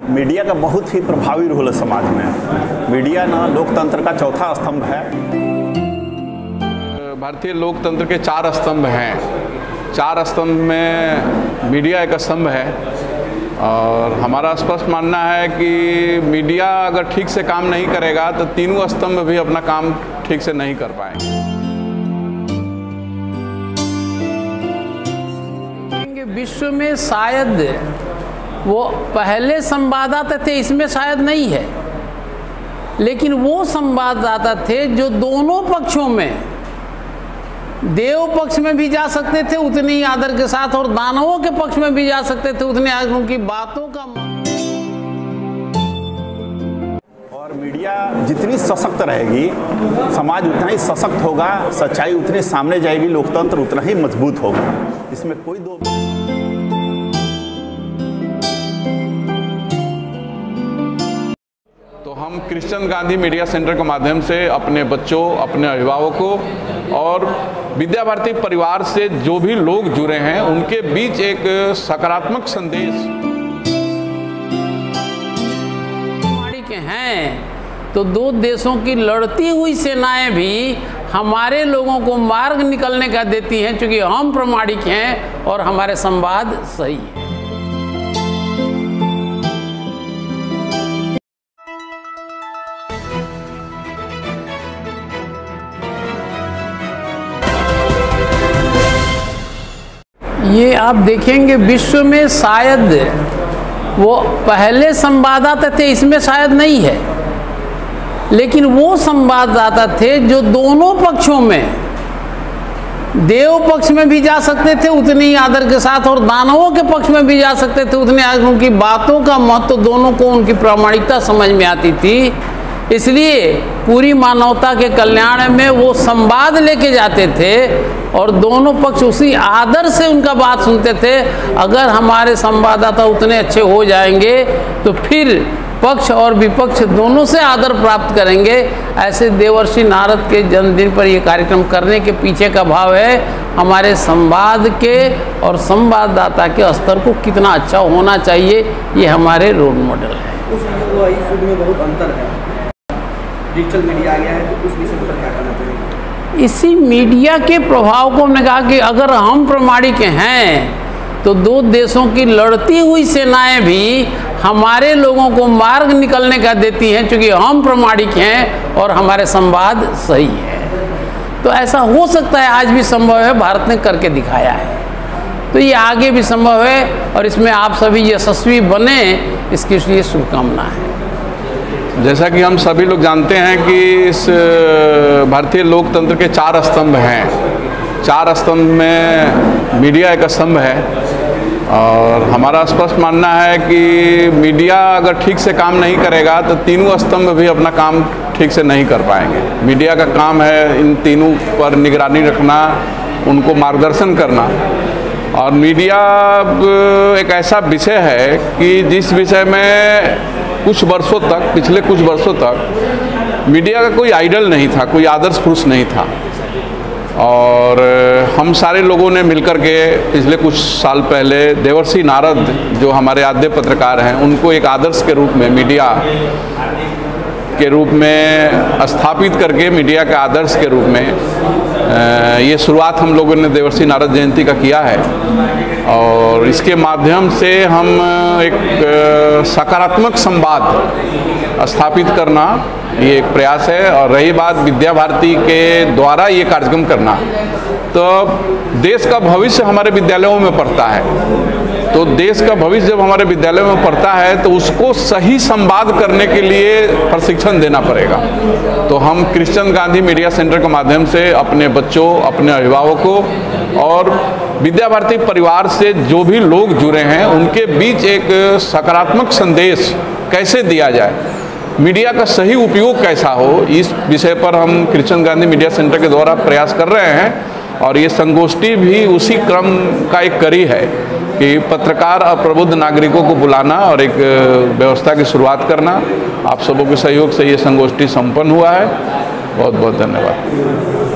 Media का बहुत ही प्रभावी रोल है समाज में। मीडिया ना लोकतंत्र का चौथा स्तंभ है। भारतीय लोकतंत्र के 4 स्तंभ हैं। 4 स्तंभ में मीडिया एक स्तंभ है और हमारा स्पष्ट मानना है कि मीडिया अगर ठीक से काम नहीं करेगा तो तीनों स्तंभ भी अपना काम ठीक से नहीं कर पाएंगे। विश्व में शायद वो पहले संवाददाता थे, इसमें शायद नहीं है, लेकिन वो संवाददाता थे जो दोनों पक्षों में, देव पक्ष में भी जा सकते थे उतनी ही आदर के साथ और दानवों के पक्ष में भी जा सकते थे उतने आदर, उनकी बातों का। और मीडिया जितनी सशक्त रहेगी समाज उतना ही सशक्त होगा, सच्चाई उतनी सामने जाएगी, लोकतंत्र उतना ही मजबूत होगा। इसमें कोई दो तो हम कृष्ण गांधी मीडिया सेंटर के माध्यम से अपने बच्चों, अपने अभिभावकों और विद्या भारती परिवार से जो भी लोग जुड़े हैं उनके बीच एक सकारात्मक संदेश के हैं। तो दो देशों की लड़ती हुई सेनाएं भी हमारे लोगों को मार्ग निकलने का देती हैं, क्योंकि हम प्रामाणिक हैं और हमारे संवाद सही है। ये आप देखेंगे विश्व में शायद वो पहले संवाददाता थे, इसमें शायद नहीं है, लेकिन वो संवाददाता थे जो दोनों पक्षों में, देव पक्ष में भी जा सकते थे उतनी ही आदर के साथ और दानवों के पक्ष में भी जा सकते थे उतने आदर, उनकी बातों का महत्व दोनों को, उनकी प्रामाणिकता समझ में आती थी। इसलिए पूरी मानवता के कल्याण में वो संवाद लेके जाते थे और दोनों पक्ष उसी आदर से उनका बात सुनते थे। अगर हमारे संवाददाता उतने अच्छे हो जाएंगे तो फिर पक्ष और विपक्ष दोनों से आदर प्राप्त करेंगे। ऐसे देवर्षि नारद के जन्मदिन पर ये कार्यक्रम करने के पीछे का भाव है हमारे संवाद के और संवाददाता के स्तर को कितना अच्छा होना चाहिए, ये हमारे रोल मॉडल है। उस युग में बहुत अंतर है, डिजिटल मीडिया आ गया है, तो उस विषय पर क्या करना चाहिए? इसी मीडिया के प्रभाव को हमने कहा कि अगर हम प्रामाणिक हैं तो दो देशों की लड़ती हुई सेनाएं भी हमारे लोगों को मार्ग निकलने का देती हैं, क्योंकि हम प्रामाणिक हैं और हमारे संवाद सही है। तो ऐसा हो सकता है, आज भी संभव है, भारत ने करके दिखाया है, तो ये आगे भी संभव है और इसमें आप सभी यशस्वी बने, इसकी लिए शुभकामना है। जैसा कि हम सभी लोग जानते हैं कि इस भारतीय लोकतंत्र के 4 स्तंभ हैं। 4 स्तंभ में मीडिया एक स्तंभ है और हमारा स्पष्ट मानना है कि मीडिया अगर ठीक से काम नहीं करेगा तो तीनों स्तंभ भी अपना काम ठीक से नहीं कर पाएंगे। मीडिया का काम है इन तीनों पर निगरानी रखना, उनको मार्गदर्शन करना। और मीडिया एक ऐसा विषय है कि जिस विषय में कुछ वर्षों तक, पिछले कुछ वर्षों तक मीडिया का कोई आइडल नहीं था, कोई आदर्श पुरुष नहीं था। और हम सारे लोगों ने मिलकर के पिछले कुछ साल पहले देवर्षि नारद जो हमारे आद्य पत्रकार हैं उनको एक आदर्श के रूप में, मीडिया के रूप में स्थापित करके, मीडिया के आदर्श के रूप में ये शुरुआत हम लोगों ने देवर्षि नारद जयंती का किया है। और इसके माध्यम से हम एक सकारात्मक संवाद स्थापित करना ये एक प्रयास है। और रही बात विद्या भारती के द्वारा ये कार्यक्रम करना, तो देश का भविष्य हमारे विद्यालयों में पढ़ता है। तो देश का भविष्य जब हमारे विद्यालयों में पढ़ता है तो उसको सही संवाद करने के लिए प्रशिक्षण देना पड़ेगा। तो हम कृष्ण गांधी मीडिया सेंटर के माध्यम से अपने बच्चों, अपने अभिभावकों और विद्या भारती परिवार से जो भी लोग जुड़े हैं उनके बीच एक सकारात्मक संदेश कैसे दिया जाए, मीडिया का सही उपयोग कैसा हो, इस विषय पर हम कृष्ण गांधी मीडिया सेंटर के द्वारा प्रयास कर रहे हैं। और ये संगोष्ठी भी उसी क्रम का एक कड़ी है कि पत्रकार और प्रबुद्ध नागरिकों को बुलाना और एक व्यवस्था की शुरुआत करना। आप सबों के सहयोग से ये संगोष्ठी संपन्न हुआ है। बहुत बहुत धन्यवाद।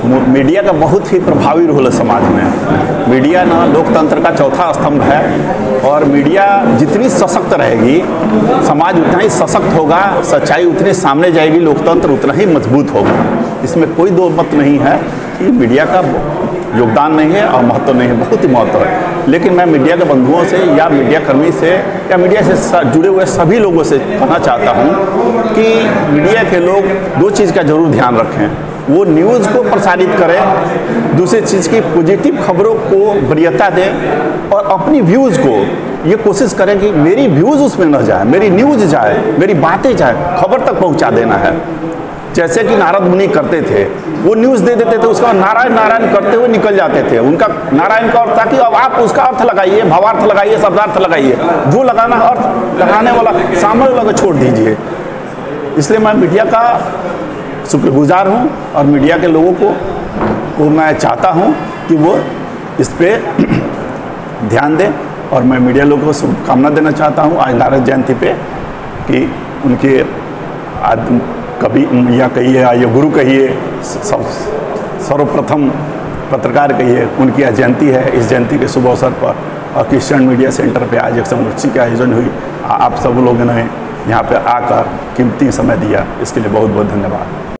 मीडिया का बहुत ही प्रभावी रोल है समाज में। मीडिया ना लोकतंत्र का चौथा स्तंभ है और मीडिया जितनी सशक्त रहेगी समाज उतना ही सशक्त होगा, सच्चाई उतनी सामने जाएगी, लोकतंत्र उतना ही मजबूत होगा। इसमें कोई दो मत नहीं है कि मीडिया का योगदान नहीं है और महत्व नहीं है, बहुत ही महत्व है। लेकिन मैं मीडिया के बंधुओं से या मीडिया कर्मी से या मीडिया से जुड़े हुए सभी लोगों से कहना चाहता हूँ कि मीडिया के लोग दो चीज़ का जरूर ध्यान रखें, वो न्यूज़ को प्रसारित करें, दूसरी चीज़ की पॉजिटिव खबरों को वरीयता दें और अपनी व्यूज़ को ये कोशिश करें कि मेरी व्यूज़ उसमें न जाए, मेरी न्यूज़ जाए, मेरी बातें जाए, खबर तक पहुंचा देना है। जैसे कि नारद मुनि करते थे, वो न्यूज़ दे देते थे, उसका नारायण नारायण करते हुए निकल जाते थे। उनका नारायण का अर्थ था कि अब आप उसका अर्थ लगाइए, भावार्थ लगाइए, शब्दार्थ लगाइए, जो लगाना अर्थ लगाने वाला सामने वाला को छोड़ दीजिए। इसलिए मैं मीडिया का शुक्रगुजार हूँ और मीडिया के लोगों को मैं चाहता हूँ कि वो इस पर ध्यान दें। और मैं मीडिया लोगों को शुभकामना देना चाहता हूँ आज नारद जयंती पे कि उनके कवि या कहिए या गुरु कहिए, सर्वप्रथम पत्रकार कहिए, उनकी आज जयंती है। इस जयंती के शुभ अवसर पर और क्रिश्चियन मीडिया सेंटर पे आज एक संगोष्ठी का आयोजन हुई। आप सब लोगों ने यहाँ पे आकर कीमती समय दिया, इसके लिए बहुत बहुत धन्यवाद।